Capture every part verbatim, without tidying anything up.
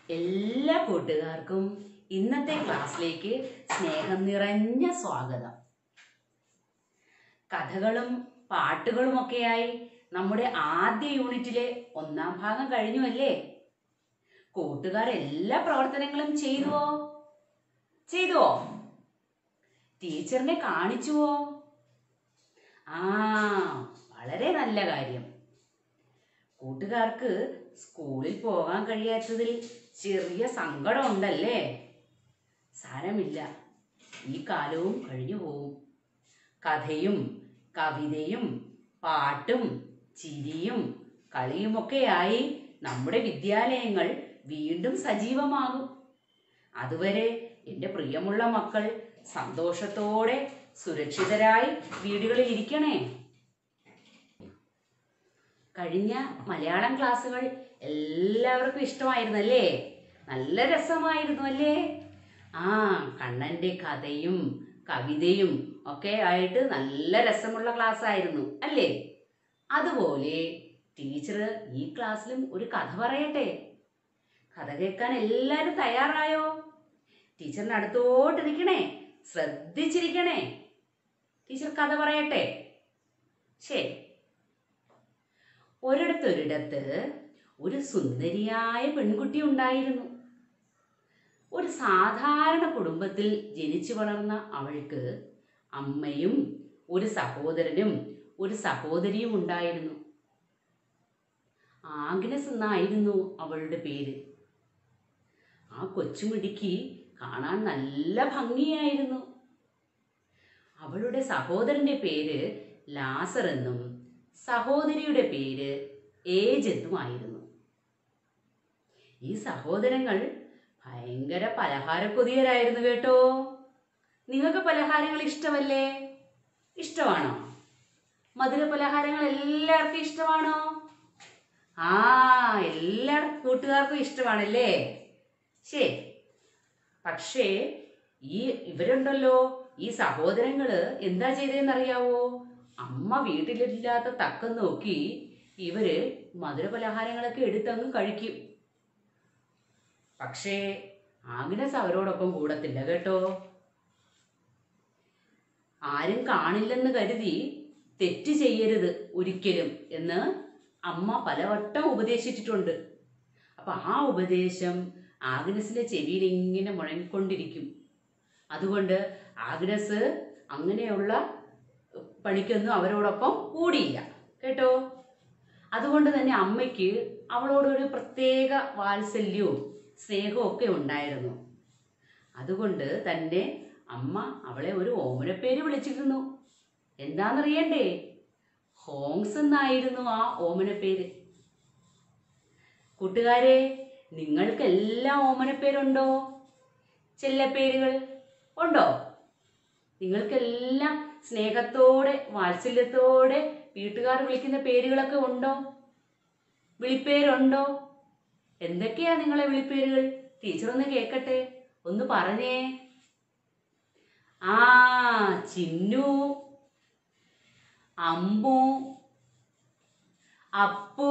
എല്ലാ കൂട്ടുകാർക്കും ഇന്നത്തെ ക്ലാസ്സിലേക്ക് സ്നേഹം നിറഞ്ഞ സ്വാഗതം. കഥകളും പാട്ടുകളുമൊക്കെയായി നമ്മുടെ ആദ്യ യൂണിറ്റിലെ ഒന്നാം ഭാഗം കഴിഞ്ഞു അല്ലേ? കൂട്ടുകാർ എല്ലാ പ്രവർത്തനങ്ങളും ചെയ്തുവോ? ചെയ്തുവോ? ടീച്ചറിനെ കാണിച്ചുവോ? ആ, വളരെ നല്ല കാര്യം. കൂട്ടുകാർക്ക് സ്കൂളിൽ പോകാൻ കഴിയാത്തതിൽ ചെറിയ സങ്കടം ഉണ്ടല്ലേ? സാരമില്ല, ഈ കാലവും കഴിഞ്ഞു പോവും. കഥയും കവിതയും പാട്ടും ചിരിയും കളിയുമൊക്കെയായി നമ്മുടെ വിദ്യാലയങ്ങൾ വീണ്ടും സജീവമാകും. അതുവരെ എൻ്റെ പ്രിയമുള്ള മക്കൾ സന്തോഷത്തോടെ സുരക്ഷിതരായി വീടുകളിൽ ഇരിക്കണേ. കഴിഞ്ഞ മലയാളം ക്ലാസ്സുകൾ എല്ലാവർക്കും ഇഷ്ടമായിരുന്നല്ലേ? നല്ല രസമായിരുന്നു അല്ലേ? ആ, കണ്ണൻ്റെ കഥയും കവിതയും ഒക്കെ ആയിട്ട് നല്ല രസമുള്ള ക്ലാസ് ആയിരുന്നു അല്ലേ? അതുപോലെ ടീച്ചർ ഈ ക്ലാസ്സിലും ഒരു കഥ പറയട്ടെ. കഥ കേൾക്കാൻ എല്ലാവരും തയ്യാറായോ? ടീച്ചറിന് അടുത്തോട്ടിരിക്കണേ, ശ്രദ്ധിച്ചിരിക്കണേ. ടീച്ചർ കഥ പറയട്ടെ. ശരി. ഒരിടത്തൊരിടത്ത് ഒരു സുന്ദരിയായ പെൺകുട്ടി ഉണ്ടായിരുന്നു. ഒരു സാധാരണ കുടുംബത്തിൽ ജനിച്ചു വളർന്ന അവൾക്ക് അമ്മയും ഒരു സഹോദരനും ഒരു സഹോദരിയും ഉണ്ടായിരുന്നു. ആഗ്നസ് എന്നായിരുന്നു അവളുടെ പേര്. ആ കൊച്ചുമിടിക്ക് കാണാൻ നല്ല ഭംഗിയായിരുന്നു. അവളുടെ സഹോദരന്റെ പേര് ലാസർ എന്നും സഹോദരിയുടെ പേര് ഏജ് എന്നുമായിരുന്നു. ഈ സഹോദരങ്ങൾ ഭയങ്കര പലഹാരക്കൊതിയരായിരുന്നു കേട്ടോ. നിങ്ങൾക്ക് പലഹാരങ്ങൾ ഇഷ്ടമല്ലേ? ഇഷ്ടമാണോ? മധുര പലഹാരങ്ങൾ എല്ലാവർക്കും ഇഷ്ടമാണോ? ആ, എല്ലാ കൂട്ടുകാർക്കും ഇഷ്ടമാണല്ലേ? ശരി. പക്ഷേ ഈ ഇവരുണ്ടല്ലോ, ഈ സഹോദരങ്ങള് എന്താ ചെയ്തതെന്നറിയാവോ? അമ്മ വീട്ടിലില്ലാത്ത തക്കം നോക്കി ഇവര് മധുര പലഹാരങ്ങളൊക്കെ എടുത്തങ്ങ് കഴിക്കും. പക്ഷേ ആഗ്നസ് അവരോടൊപ്പം കൂടത്തില്ല കേട്ടോ. ആരും കാണില്ലെന്ന് കരുതി തെറ്റ് ചെയ്യരുത് ഒരിക്കലും എന്ന് അമ്മ പലവട്ടം ഉപദേശിച്ചിട്ടുണ്ട്. അപ്പൊ ആ ഉപദേശം ആഗ്നസിന്റെ ചെവിയിൽ ഇങ്ങനെ മുഴങ്ങിക്കൊണ്ടിരിക്കും. അതുകൊണ്ട് ആഗ്നസ് അങ്ങനെയുള്ള പണിക്കൊന്നും അവരോടൊപ്പം കൂടിയില്ല കേട്ടോ. അതുകൊണ്ട് തന്നെ അമ്മയ്ക്ക് അവളോടൊരു പ്രത്യേക വാത്സല്യവും സ്നേഹവും ഒക്കെ ഉണ്ടായിരുന്നു. അതുകൊണ്ട് തന്നെ അമ്മ അവളെ ഒരു ഓമനപ്പേര് വിളിച്ചിരുന്നു. എന്താണെന്നറിയണ്ടേ? ഹോങ്സ് എന്നായിരുന്നു ആ ഓമനപ്പേര്. കൂട്ടുകാരെ, നിങ്ങൾക്കെല്ലാം ഓമനപ്പേരുണ്ടോ? ചെല്ലപ്പേരുകൾ ഉണ്ടോ? നിങ്ങൾക്കെല്ലാം സ്നേഹത്തോടെ വാത്സല്യത്തോടെ വീട്ടുകാർ വിളിക്കുന്ന പേരുകളൊക്കെ ഉണ്ടോ? വിളിപ്പേരുണ്ടോ? എന്തൊക്കെയാ നിങ്ങളെ വിളിപ്പേരുകൾ? ടീച്ചർ ഒന്ന് കേൾക്കട്ടെ, ഒന്ന് പറഞ്ഞേ. ആ, ചിന്നു, അമ്മു, അപ്പു,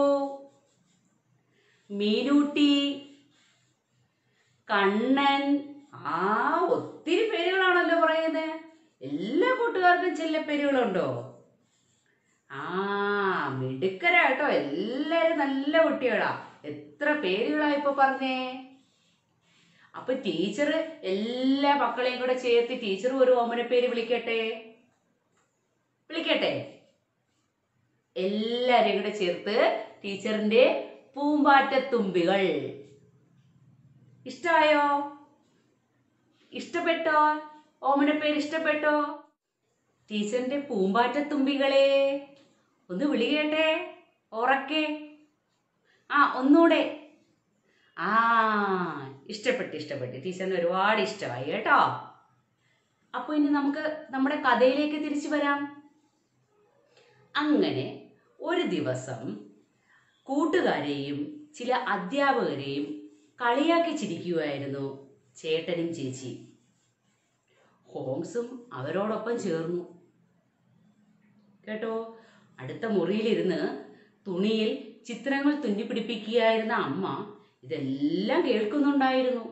മീനൂട്ടി, കണ്ണൻ. ആ, ഒത്തിരി പേരുകളാണല്ലോ പറയുന്നത്. എല്ലാ കൂട്ടുകാർക്കും ചെല്ലപ്പേരുകളുണ്ടോ? ആ, മിടുക്കരാട്ടോ, എല്ലാരും നല്ല കുട്ടികളാ. എത്ര പേരുകളാ ഇപ്പൊ പറഞ്ഞേ? അപ്പൊ ടീച്ചർ എല്ലാ മക്കളെയും കൂടെ ചേർത്ത് ടീച്ചർ ഒരു ഓമനപ്പേര് വിളിക്കട്ടെ. വിളിക്കട്ടെ? എല്ലാരെയും കൂടെ ചേർത്ത് ടീച്ചറിന്റെ പൂമ്പാറ്റത്തുമ്പികൾ. ഇഷ്ടമായോ? ഇഷ്ടപ്പെട്ടോ? ഓമനപ്പേര് ഇഷ്ടപ്പെട്ടോ? ടീച്ചറിന്റെ പൂമ്പാറ്റത്തുമ്പികളെ ഒന്ന് വിളിക്കട്ടെ, ഉറക്കെ. ആ, ഒന്നൂടെ. ആ, ഇഷ്ടപ്പെട്ട് ഇഷ്ടപ്പെട്ട് ടീച്ചറിന് ഒരുപാട് ഇഷ്ടമായി കേട്ടോ. അപ്പൊ ഇനി നമുക്ക് നമ്മുടെ കഥയിലേക്ക് തിരിച്ചു വരാം. അങ്ങനെ ഒരു ദിവസം കൂട്ടുകാരെയും ചില അധ്യാപകരെയും കളിയാക്കി ചിരിക്കുകയായിരുന്നു ചേട്ടനും ചേച്ചി. ഹോംസും അവരോടൊപ്പം ചേർന്നു കേട്ടോ. അടുത്ത മുറിയിലിരുന്ന് തുണിയിൽ ചിത്രങ്ങൾ തുന്നിപ്പിടിപ്പിക്കുകയായിരുന്ന അമ്മ ഇതെല്ലാം കേൾക്കുന്നുണ്ടായിരുന്നു.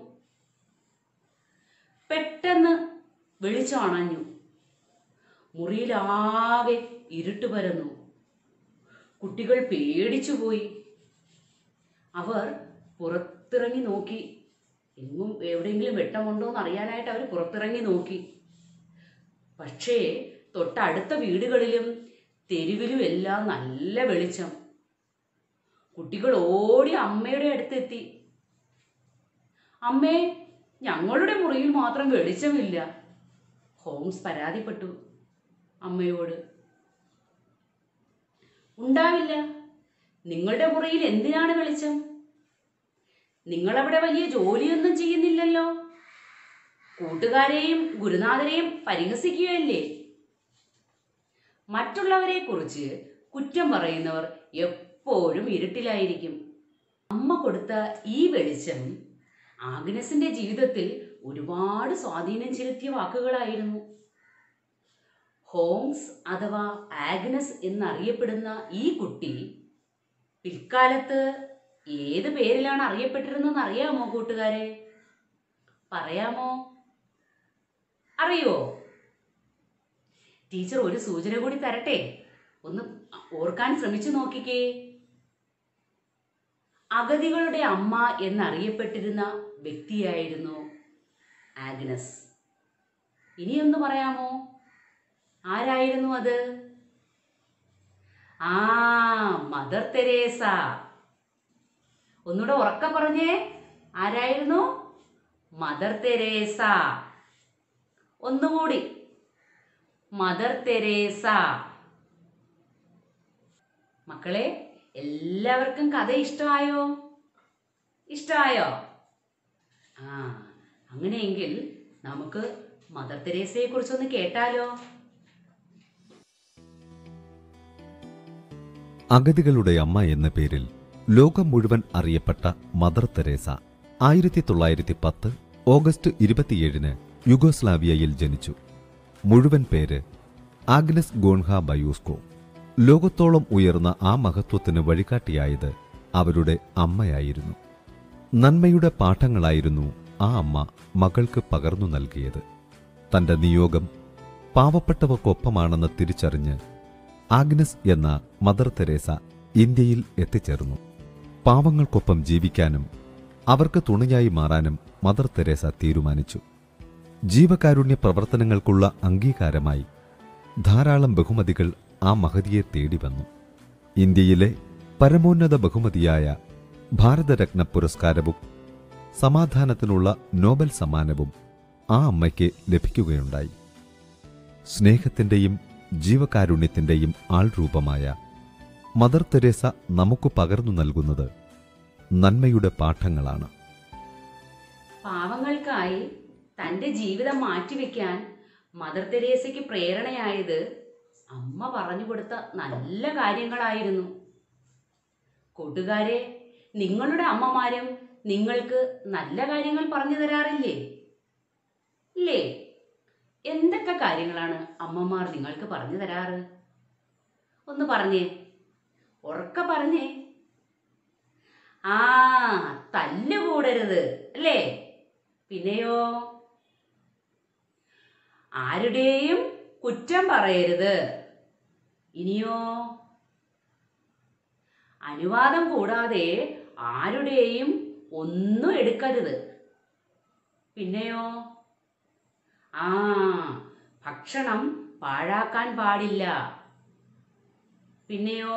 പെട്ടെന്ന് വെളിച്ചം അണഞ്ഞു. മുറിയിലാകെ ഇരുട്ട് പരന്നു. കുട്ടികൾ പേടിച്ചുപോയി. അവർ പുറത്തിറങ്ങി നോക്കി. എങ്ങും എവിടെയെങ്കിലും വെട്ടമുണ്ടോ എന്ന് അറിയാനായിട്ട് അവർ പുറത്തിറങ്ങി നോക്കി. പക്ഷേ തൊട്ടടുത്ത വീടുകളിലും തെരുവിലും എല്ലാം നല്ല വെളിച്ചം. കുട്ടികൾ ഓടി അമ്മയുടെ അടുത്തെത്തി. അമ്മേ, ഞങ്ങളുടെ മുറിയിൽ മാത്രം വെളിച്ചമില്ല. ഹോംസ് പരാതിപ്പെട്ടു അമ്മയോട്. ഉണ്ടാവില്ല, നിങ്ങളുടെ മുറിയിൽ എന്തിനാണ് വെളിച്ചം? നിങ്ങളവിടെ വലിയ ജോലിയൊന്നും ചെയ്യുന്നില്ലല്ലോ. കൂട്ടുകാരെയും ഗുരുനാഥരെയും പരിഹസിക്കുകയല്ലേ? മറ്റുള്ളവരെ കുറിച്ച് കുറ്റം പറയുന്നവർ എപ്പോഴും ഇരുട്ടിലായിരിക്കും. അമ്മ കൊടുത്ത ഈ വെളിച്ചം ആഗ്നസിന്റെ ജീവിതത്തിൽ ഒരുപാട് സ്വാധീനം ചെലുത്തിയ വാക്കുകളായിരുന്നു. ഹോംസ് അഥവാ ആഗ്നസ് എന്നറിയപ്പെടുന്ന ഈ കുട്ടി പിൽക്കാലത്ത് ഏത് പേരിലാണ് അറിയപ്പെട്ടിരുന്നതെന്ന് അറിയാമോ കൂട്ടുകാരെ? പറയാമോ? അറിയോ? ടീച്ചർ ഒരു സൂചന കൂടി തരട്ടെ, ഒന്ന് ഓർക്കാൻ ശ്രമിച്ചു നോക്കിക്കേ. അഗതികളുടെ അമ്മ എന്നറിയപ്പെട്ടിരുന്ന വ്യക്തിയായിരുന്നു ആഗ്നസ്. ഇനിയൊന്ന് പറയാമോ? ആരായിരുന്നു അത്? ആ, മദർ തെരേസ. ഒന്നുകൂടെ ഉറക്കെ പറഞ്ഞേ, ആരായിരുന്നു? Mother Teresa. ഒന്നുകൂടി, മദർ തെരേസ. മക്കളെ, എല്ലാവർക്കും കഥ ഇഷ്ടമായോ? ഇഷ്ടമായോ? ആ, അങ്ങനെയെങ്കിൽ നമുക്ക് മദർ തെരേസയെ കുറിച്ചൊന്ന് കേട്ടാലോ? അഗതികളുടെ അമ്മ എന്ന പേരിൽ ലോകം മുഴുവൻ അറിയപ്പെട്ട മദർ തെരേസ ആയിരത്തി തൊള്ളായിരത്തി പത്ത് ഓഗസ്റ്റ് ഇരുപത്തിയേഴിന് യുഗോസ്ലാവിയയിൽ ജനിച്ചു. മുഴുവൻ പേര് ആഗ്നസ് ഗോൺഹ ബയൂസ്കോ. ലോകത്തോളം ഉയർന്ന ആ മഹത്വത്തിന് വഴികാട്ടിയായത് അവരുടെ അമ്മയായിരുന്നു. നന്മയുടെ പാഠങ്ങളായിരുന്നു ആ അമ്മ മകൾക്ക് പകർന്നു നൽകിയത്. തന്റെ നിയോഗം പാവപ്പെട്ടവർക്കൊപ്പമാണെന്ന് തിരിച്ചറിഞ്ഞ് ആഗ്നസ് എന്ന മദർ തെരേസ ഇന്ത്യയിൽ എത്തിച്ചേർന്നു. പാവങ്ങൾക്കൊപ്പം ജീവിക്കാനും അവർക്ക് തുണയായി മാറാനും മദർ തെരേസ തീരുമാനിച്ചു. ജീവകാരുണ്യ പ്രവർത്തനങ്ങൾക്കുള്ള അംഗീകാരമായി ധാരാളം ബഹുമതികൾ ആ മഹതിയെ തേടി വന്നു. ഇന്ത്യയിലെ പരമോന്നത ബഹുമതിയായ ഭാരതരത്ന പുരസ്കാരവും സമാധാനത്തിനുള്ള നോബൽ സമ്മാനവും ആ അമ്മയ്ക്ക് ലഭിക്കുകയുണ്ടായി. സ്നേഹത്തിന്റെയും ജീവകാരുണ്യത്തിന്റെയും ആൾരൂപമായ മദർ തെരേസ നമുക്ക് പകർന്നു നൽകുന്നത് നന്മയുടെ പാഠങ്ങളാണ്. പാവങ്ങൾക്കായി തന്റെ ജീവിതം മാറ്റിവെക്കാൻ മദർ തെരേസയ്ക്ക് പ്രേരണയായത് അമ്മ പറഞ്ഞു കൊടുത്ത നല്ല കാര്യങ്ങളായിരുന്നു. കൂട്ടുകാരെ, നിങ്ങളുടെ അമ്മമാരും നിങ്ങൾക്ക് നല്ല കാര്യങ്ങൾ പറഞ്ഞു തരാറില്ലേ? ഇല്ലേ? എന്തൊക്കെ കാര്യങ്ങളാണ് അമ്മമാർ നിങ്ങൾക്ക് പറഞ്ഞു തരാറ്? ഒന്ന് പറഞ്ഞേ, ഉറക്കെ പറഞ്ഞേ. ആ, തല്ലുകൂടരുത് അല്ലേ? പിന്നെയോ, ആരുടെയും കുറ്റം പറയരുത്. ഇനിയോ, അനുവാദം കൂടാതെ ആരുടെയും ഒന്നും എടുക്കരുത്. പിന്നെയോ, ആ, ഭക്ഷണം പാഴാക്കാൻ പാടില്ല. പിന്നെയോ,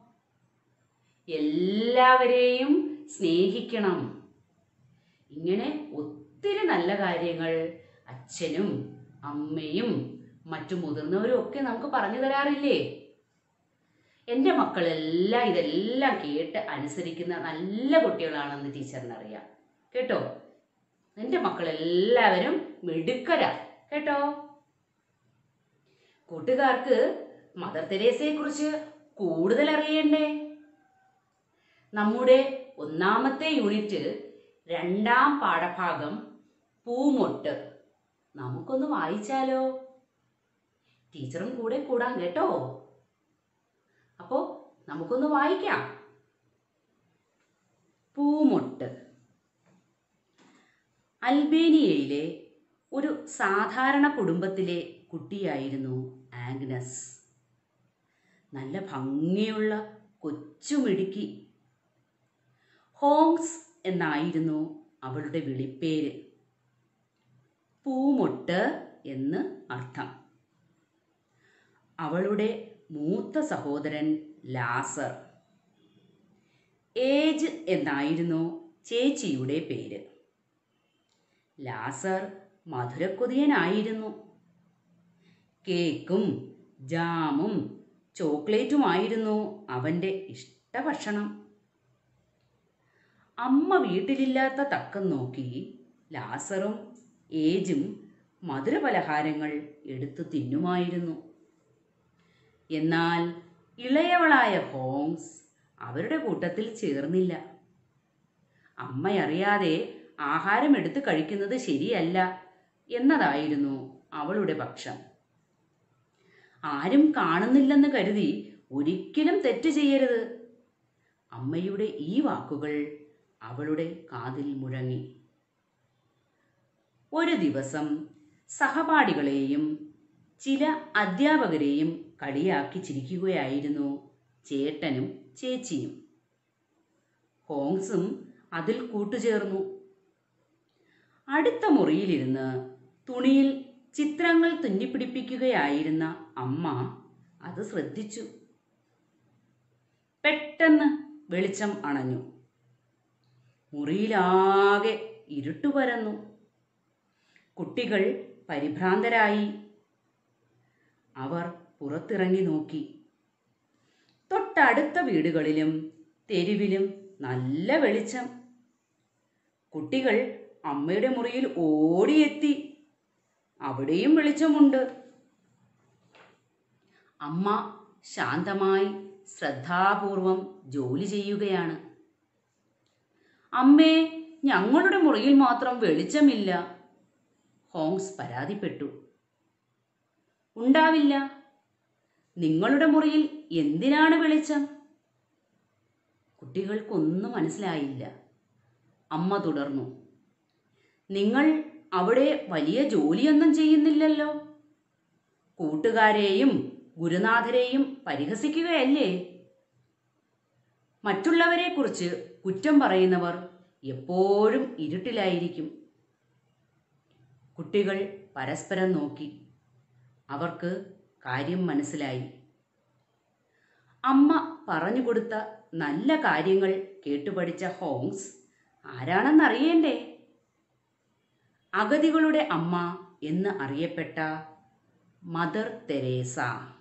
എല്ലാവരെയും സ്നേഹിക്കണം. ഇങ്ങനെ ഒത്തിരി നല്ല കാര്യങ്ങൾ അച്ഛനും അമ്മയും മറ്റു മുതിർന്നവരും ഒക്കെ നമുക്ക് പറഞ്ഞു തരാറില്ലേ? എൻ്റെ മക്കളെല്ലാം ഇതെല്ലാം കേട്ട് അനുസരിക്കുന്ന നല്ല കുട്ടികളാണെന്ന് ടീച്ചറിനറിയാം കേട്ടോ. എൻ്റെ മക്കളെല്ലാവരും മിടുക്കരാ കേട്ടോ. കൂട്ടുകാർക്ക് മദർ തെരേസയെ കുറിച്ച് കൂടുതൽ അറിയണ്ടേ? നമ്മുടെ ഒന്നാമത്തെ യൂണിറ്റ് രണ്ടാം പാഠഭാഗം പൂമൊട്ട് നമുക്കൊന്ന് വായിച്ചാലോ? ടീച്ചറും കൂടെ കൂടാം കേട്ടോ. അപ്പോ നമുക്കൊന്ന് വായിക്കാം. പൂമൊട്ട്. അൽബേനിയയിലെ ഒരു സാധാരണ കുടുംബത്തിലെ കുട്ടിയായിരുന്നു ആഗ്നസ്. നല്ല ഭംഗിയുള്ള കൊച്ചുമിടുക്കി. ഹോങ്സ് എന്നായിരുന്നു അവളുടെ വിളിപ്പേര്. പൂമൊട്ട് എന്ന് അർത്ഥം. അവളുടെ മൂത്ത സഹോദരൻ ലാസർ. ഏജ് എന്നായിരുന്നു ചേച്ചിയുടെ പേര്. ലാസർ മധുരക്കൊതിയനായിരുന്നു. കേക്കും ജാമും ചോക്ലേറ്റുമായിരുന്നു അവൻ്റെ ഇഷ്ടഭക്ഷണം. അമ്മ വീട്ടിലില്ലാത്ത തക്കം നോക്കി ലാസറും ഏജും മധുരപലഹാരങ്ങൾ എടുത്തു തിന്നുമായിരുന്നു. എന്നാൽ ഇളയവളായ ഹോങ്സ് അവരുടെ കൂട്ടത്തിൽ ചേർന്നില്ല. അമ്മയറിയാതെ ആഹാരം എടുത്തു കഴിക്കുന്നത് ശരിയല്ല എന്നതായിരുന്നു അവളുടെ പക്ഷം. ആരും കാണുന്നില്ലെന്ന് കരുതി ഒരിക്കലും തെറ്റ് ചെയ്യരുത്. അമ്മയുടെ ഈ വാക്കുകൾ അവളുടെ കാതിൽ മുഴങ്ങി. ഒരു ദിവസം സഹപാഠികളെയും ചില അധ്യാപകരെയും കളിയാക്കി ചിരിക്കുകയായിരുന്നു ചേട്ടനും ചേച്ചിയും. ഹോങ്സും അതിൽ കൂട്ടുചേർന്നു. അടുത്ത മുറിയിലിരുന്ന് തുണിയിൽ ചിത്രങ്ങൾ തുന്നിപ്പിടിപ്പിക്കുകയായിരുന്ന അമ്മ അത് ശ്രദ്ധിച്ചു. പെട്ടെന്ന് വെളിച്ചം അണഞ്ഞു. മുറിയിലാകെ ഇരുട്ടു പരന്നു. കുട്ടികൾ പരിഭ്രാന്തരായി. അവർ പുറത്തിറങ്ങി നോക്കി. തൊട്ടടുത്ത വീടുകളിലും തെരുവിലും നല്ല വെളിച്ചം. കുട്ടികൾ അമ്മയുടെ മുറിയിൽ ഓടിയെത്തി. അവിടെയും വെളിച്ചമുണ്ട്. അമ്മ ശാന്തമായി ശ്രദ്ധാപൂർവം ജോലി ചെയ്യുകയാണ്. അമ്മേ, ഞങ്ങളുടെ മുറിയിൽ മാത്രം വെളിച്ചമില്ല, ഹോങ്സ് പരാതിപ്പെട്ടു. ഉണ്ടാവില്ല. നിങ്ങളുടെ മുറിയിൽ എന്തിനാണ് വെളിച്ചം? കുട്ടികൾക്കൊന്നും മനസ്സിലായില്ല. അമ്മ തുടർന്നു. നിങ്ങൾ അവിടെ വലിയ ജോലിയൊന്നും ചെയ്യുന്നില്ലല്ലോ. കൂട്ടുകാരെയും ഗുരുനാഥരെയും പരിഹസിക്കുകയല്ലേ? മറ്റുള്ളവരെക്കുറിച്ച് കുറ്റം പറയുന്നവർ എപ്പോഴും ഇരുട്ടിലായിരിക്കും. കുട്ടികൾ പരസ്പരം നോക്കി. അവർക്ക് കാര്യം മനസ്സിലായി. അമ്മ പറഞ്ഞുകൊടുത്ത നല്ല കാര്യങ്ങൾ കേട്ടുപഠിച്ച ഹോങ്സ് ആരാണെന്നറിയേണ്ടേ? അഗതികളുടെ അമ്മ എന്ന് അറിയപ്പെട്ട മദർ തെരേസ.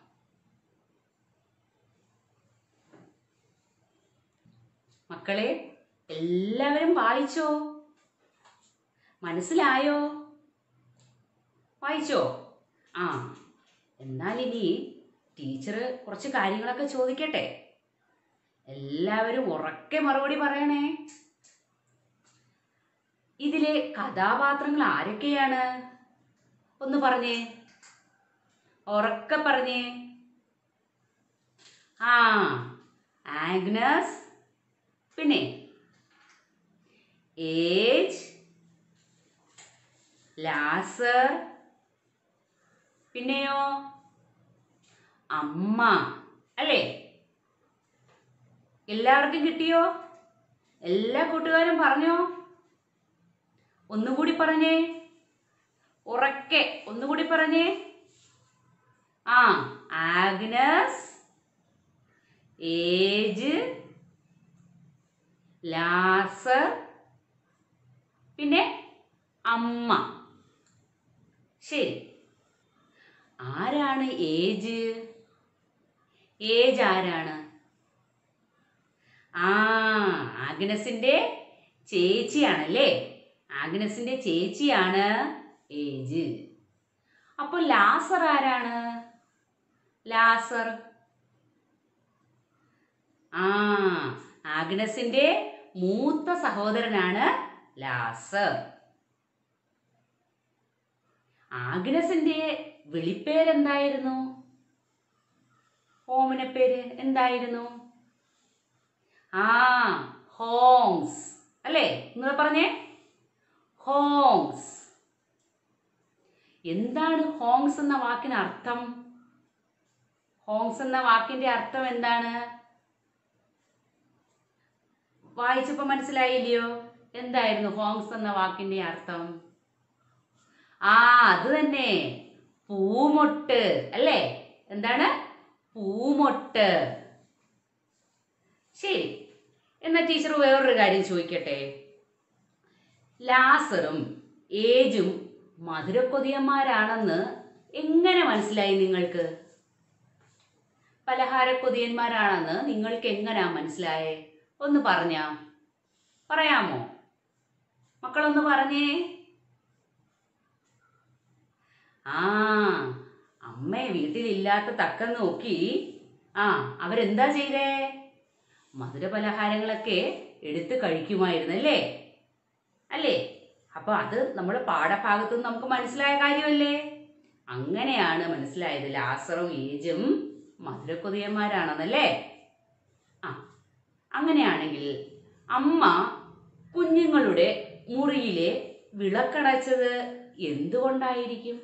മക്കളെ, എല്ലാവരും വായിച്ചോ? മനസ്സിലായോ? വായിച്ചോ? ആ, എന്നാൽ ഇനി ടീച്ചർ കുറച്ച് കാര്യങ്ങളൊക്കെ ചോദിക്കട്ടെ. എല്ലാവരും ഉറക്കെ മറുപടി പറയണേ. ഇതിലെ കഥാപാത്രങ്ങൾ ആരൊക്കെയാണ്? ഒന്ന് പറഞ്ഞേ, ഉറക്കെ പറഞ്ഞേ. ആ, ആഗ്നസ്, പിന്നെ ഏജ്, ലാസർ, പിന്നെയോ അമ്മ, അല്ലേ? എല്ലാവർക്കും കിട്ടിയോ? എല്ലാ കൂട്ടുകാരും പറഞ്ഞോ? ഒന്നുകൂടി പറഞ്ഞേ, ഉറക്കെ ഒന്നുകൂടി പറഞ്ഞേ. ആ, ആഗ്നസ്, ഏജ്, ലാസർ, പിന്നെ അമ്മ. ശരി. ആരാണ് ഏജ്? ഏജ് ആരാണ്? ആ, ആഗ്നസിന്റെ ചേച്ചിയാണല്ലേ. ആഗ്നസിന്റെ ചേച്ചിയാണ് ഏജ്. അപ്പോൾ ലാസർ ആരാണ്? ലാസർ ആ, ആഗ്നസിന്റെ മൂത്ത സഹോദരനാണ് ലാസർ. ആഗ്നസിന്റെ വിളിപ്പേരെന്തായിരുന്നു? ഓമനപ്പേര് എന്തായിരുന്നു? ആ, ഹോങ്സ്, അല്ലേ? നിങ്ങൾ പറഞ്ഞേ, ഹോങ്സ്. എന്താണ് ഹോങ്സ് എന്ന വാക്കിന് അർത്ഥം? ഹോങ്സ് എന്ന വാക്കിന്റെ അർത്ഥം എന്താണ്? വായിച്ചപ്പോ മനസ്സിലായില്ലയോ? എന്തായിരുന്നു ഹോങ്സ് എന്ന വാക്കിന്റെ അർത്ഥം? ആ അത് തന്നെ, പൂമൊട്ട് അല്ലേ? എന്താണ്? പൂമൊട്ട്. ശരി, എന്നാ ടീച്ചർ വേറൊരു കാര്യം ചോദിക്കട്ടെ. ലാസറും ഏജും മധുരക്കൊതിയന്മാരാണെന്ന് എങ്ങനെ മനസ്സിലായി നിങ്ങൾക്ക്? പലഹാരക്കൊതിയന്മാരാണെന്ന് നിങ്ങൾക്ക് എങ്ങനെയാ മനസ്സിലായേ? ഒന്ന് പറഞ്ഞാ പറയാമോ? മക്കളൊന്ന് പറഞ്ഞേ. ആ അമ്മ വീട്ടിലില്ലാത്ത തക്കം നോക്കി ആ അവരെന്താ ചെയ്തേ? മധുര പലഹാരങ്ങളൊക്കെ എടുത്ത് കഴിക്കുമായിരുന്നല്ലേ? അല്ലേ? അപ്പൊ അത് നമ്മുടെ പാഠഭാഗത്ത് നിന്ന് നമുക്ക് മനസ്സിലായ കാര്യമല്ലേ? അങ്ങനെയാണ് മനസ്സിലായത് ലാസറും ഏജും മധുരക്കൊതിയന്മാരാണെന്നല്ലേ? ആ അങ്ങനെയാണെങ്കിൽ അമ്മ കുഞ്ഞുങ്ങളുടെ മുറിയിലെ വിളക്കണച്ചത് എന്തുകൊണ്ടായിരിക്കും?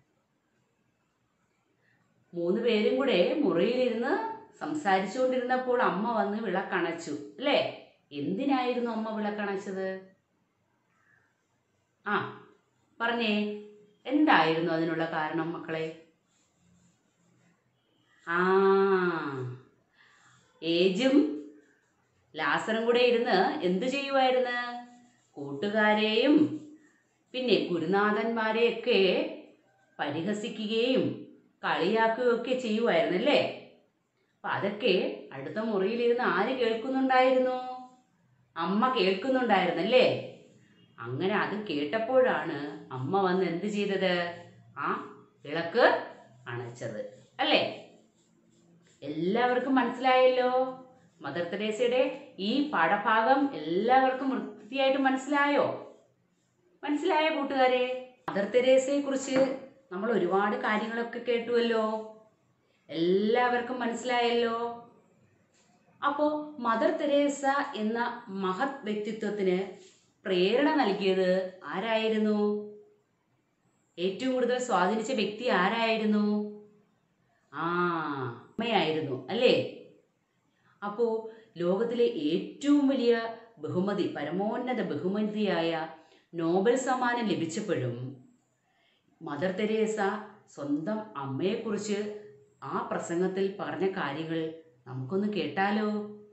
മൂന്ന് പേരും കൂടെ മുറിയിലിരുന്ന് സംസാരിച്ചുകൊണ്ടിരുന്നപ്പോൾ അമ്മ വന്ന് വിളക്കണച്ചു അല്ലേ? എന്തിനായിരുന്നു അമ്മ വിളക്കണച്ചത്? ആ പറഞ്ഞേ, എന്തായിരുന്നു അതിനുള്ള കാരണം മക്കളെ? ആ ഏജും ലാസറും കൂടെ ഇരുന്ന് എന്തു ചെയ്യുമായിരുന്നു? കൂട്ടുകാരെയും പിന്നെ ഗുരുനാഥന്മാരെയൊക്കെ പരിഹസിക്കുകയും കളിയാക്കുകയും ഒക്കെ ചെയ്യുമായിരുന്നല്ലേ? അപ്പൊ അതൊക്കെ അടുത്ത മുറിയിലിരുന്ന് ആര് കേൾക്കുന്നുണ്ടായിരുന്നു? അമ്മ കേൾക്കുന്നുണ്ടായിരുന്നല്ലേ? അങ്ങനെ അത് കേട്ടപ്പോഴാണ് അമ്മ വന്ന് എന്ത് ചെയ്തത്? ആ വിളക്ക് അണച്ചത് അല്ലേ? എല്ലാവർക്കും മനസ്സിലായല്ലോ? മദർ തെരേസയുടെ ഈ പാഠഭാഗം എല്ലാവർക്കും വൃത്തിയായിട്ട് മനസ്സിലായോ? മനസ്സിലായോ കൂട്ടുകാരെ? മദർ തെരേസയെ കുറിച്ച് നമ്മൾ ഒരുപാട് കാര്യങ്ങളൊക്കെ കേട്ടുവല്ലോ. എല്ലാവർക്കും മനസ്സിലായല്ലോ? അപ്പോ മദർ തെരേസ എന്ന മഹത് വ്യക്തിത്വത്തിന് പ്രേരണ നൽകിയത് ആരായിരുന്നു? ഏറ്റവും കൂടുതൽ സ്വാധീനിച്ച വ്യക്തി ആരായിരുന്നു? ആ അമ്മയായിരുന്നു അല്ലേ? അപ്പോ ലോകത്തിലെ ഏറ്റവും വലിയ ബഹുമതി, പരമോന്നത ബഹുമതിയായ നോബൽ സമ്മാനം ലഭിച്ചപ്പോഴും മദർ തെരേസ സ്വന്തം അമ്മയെക്കുറിച്ച് ആ പ്രസംഗത്തിൽ പറഞ്ഞ കാര്യങ്ങൾ നമുക്കൊന്ന് കേട്ടാലോ?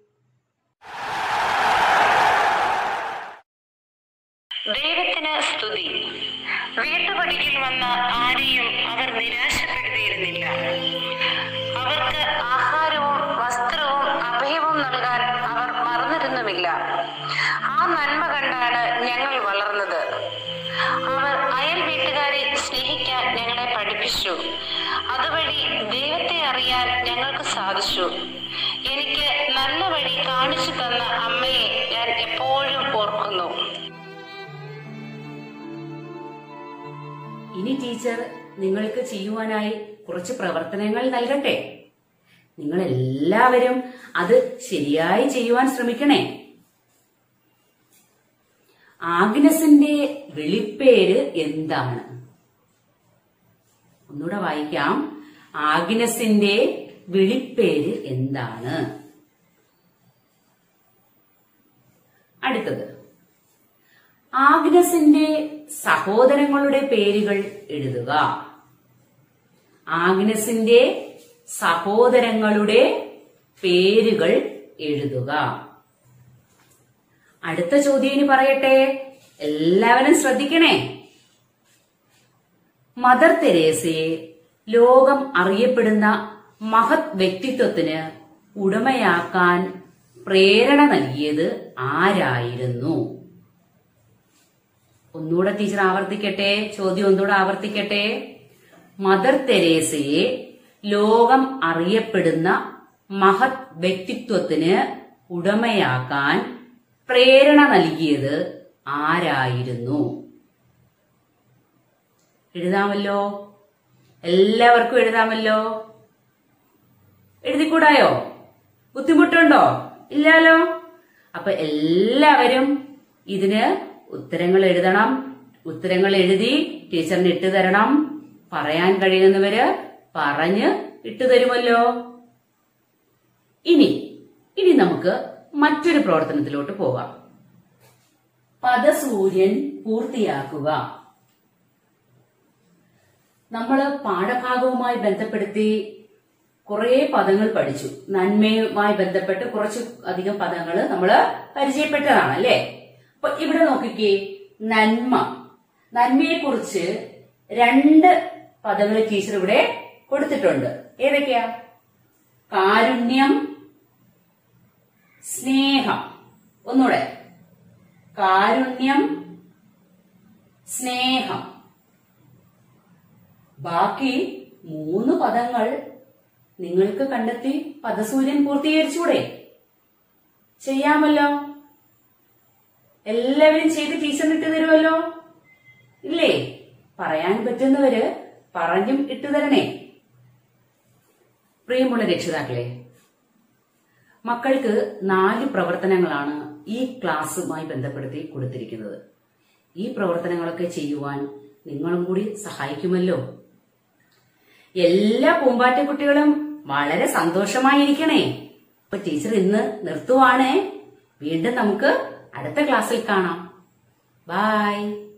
ദൈവത്തിന് സ്തുതി. വീട്ടുപടിക്കൽ വന്ന ആരെയും അവർ നിരാശപ്പെടുത്തിയിരുന്നില്ല. അവർക്ക് ആഹാരവും വസ്ത്രവും അഭയവും നൽകാൻ അവർ മറന്നിരുന്നുമില്ല. ആ നന്മ കണ്ടാണ് ഞങ്ങൾ വളർന്നത്. അവർ അയൽ വീട്ടുകാരെ സ്നേഹിക്കാൻ ഞങ്ങളെ പഠിപ്പിച്ചു. അതുവഴി ദൈവത്തെ അറിയാൻ ഞങ്ങൾക്ക് സാധിച്ചു. എനിക്ക് നല്ല വഴി കാണിച്ചു തന്ന അമ്മയെ ഞാൻ എപ്പോഴും ഓർക്കുന്നു. ഇനി ടീച്ചർ നിങ്ങൾക്ക് ചെയ്യുവാനായി കുറച്ച് പ്രവർത്തനങ്ങൾ നൽകട്ടെ. നിങ്ങൾ എല്ലാവരും അത് ശരിയായി ചെയ്യുവാൻ ശ്രമിക്കണേ. ആഗ്നസിന്റെ വിളിപ്പേര് എന്താണ്? ഒന്നുകൂടെ വായിക്കാം. ആഗ്നസിന്റെ വിളിപ്പേര് എന്താണ്? അടുത്തത്, ആഗ്നസിന്റെ സഹോദരങ്ങളുടെ പേരുകൾ എഴുതുക. ആഗ്നസിന്റെ സഹോദരങ്ങളുടെ പേരുകൾ എഴുതുക. അടുത്ത ചോദ്യം ഇനി പറയട്ടെ, എല്ലാവരും ശ്രദ്ധിക്കണേ. മദർ തെരേസയെ ലോകം അറിയപ്പെടുന്ന മഹത് വ്യക്തിത്വത്തിന് ഉടമയാക്കാൻ പ്രേരണ നൽകിയത് ആരായിരുന്നു? ഒന്നുകൂടെ ടീച്ചർ ആവർത്തിക്കട്ടെ, ചോദ്യം ഒന്നുകൂടെ ആവർത്തിക്കട്ടെ. മദർ തെരേസയെ ലോകം അറിയപ്പെടുന്ന മഹത് വ്യക്തിത്വത്തിന് ഉടമയാക്കാൻ പ്രേരണ നൽകിയത് ആരായിരുന്നു? എഴുതാമല്ലോ, എല്ലാവർക്കും എഴുതാമല്ലോ. എഴുതിക്കൂടായോ? ബുദ്ധിമുട്ടുണ്ടോ? ഇല്ലാലോ. അപ്പൊ എല്ലാവരും ഇതിന് ഉത്തരങ്ങൾ എഴുതണം. ഉത്തരങ്ങൾ എഴുതി ടീച്ചറിന് ഇട്ട് തരണം. പറയാൻ കഴിയുന്നവര് പറഞ്ഞ് ഇട്ടുതരുമല്ലോ. ഇനി ഇനി നമുക്ക് മറ്റൊരു പ്രവർത്തനത്തിലോട്ട് പോകാം. പദസൂര്യൻ പൂർത്തിയാക്കുക. നമ്മൾ പാഠഭാഗവുമായി ബന്ധപ്പെടുത്തി കുറെ പദങ്ങൾ പഠിച്ചു. നന്മയുമായി ബന്ധപ്പെട്ട് കുറച്ച് അധികം പദങ്ങൾ നമ്മൾ പരിചയപ്പെട്ടതാണ് അല്ലെ. അപ്പൊ ഇവിടെ നോക്കിക്കേ, നന്മ, നന്മയെ കുറിച്ച് രണ്ട് പദങ്ങൾ ടീച്ചർ ഇവിടെ കൊടുത്തിട്ടുണ്ട്. ഏതൊക്കെയാ? കാരുണ്യം, സ്നേഹം. ഒന്നുകൂടെ, കാരുണ്യം, സ്നേഹം. ബാക്കി മൂന്ന് പദങ്ങൾ നിങ്ങൾക്ക് കണ്ടെത്തി പദസൂര്യൻ പൂർത്തീകരിച്ചൂടെ? ചെയ്യാമല്ലോ. എല്ലാവരും ചെയ്ത് ടീച്ചറിന് ഇട്ടു തരുമല്ലോ ഇല്ലേ? പറയാൻ പറ്റുന്നവര് പറഞ്ഞും ഇട്ടുതരണേ. പ്രിയമുള്ള രക്ഷിതാക്കളെ, മക്കൾക്ക് നാല് പ്രവർത്തനങ്ങളാണ് ഈ ക്ലാസ്സുമായി ബന്ധപ്പെടുത്തി കൊടുത്തിരിക്കുന്നത്. ഈ പ്രവർത്തനങ്ങളൊക്കെ ചെയ്യുവാൻ നിങ്ങളും കൂടി സഹായിക്കുമല്ലോ. എല്ലാ പൂമ്പാറ്റക്കുട്ടികളും വളരെ സന്തോഷമായിരിക്കണേ. അപ്പൊ ടീച്ചർ ഇന്ന് നിർത്തുവാണേ. വീണ്ടും നമുക്ക് അടുത്ത ക്ലാസ്സിൽ കാണാം. ബൈ.